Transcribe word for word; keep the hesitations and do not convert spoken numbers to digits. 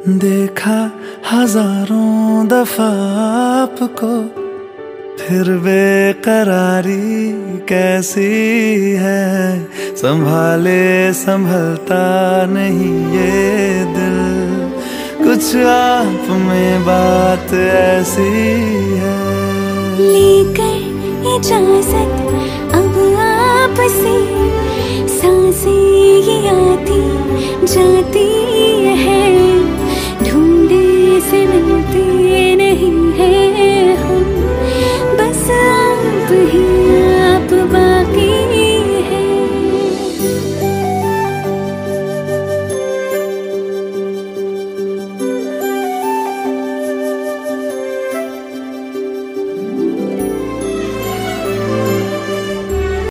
देखा हजारों दफा आपको, फिर बेकरारी कैसी है। संभाले संभलता नहीं ये दिल, कुछ आप में बात ऐसी है। लेकर इजाजत अब आपसे, सांसें ये आती जाती है, ढूंढे से मिलती नहीं है।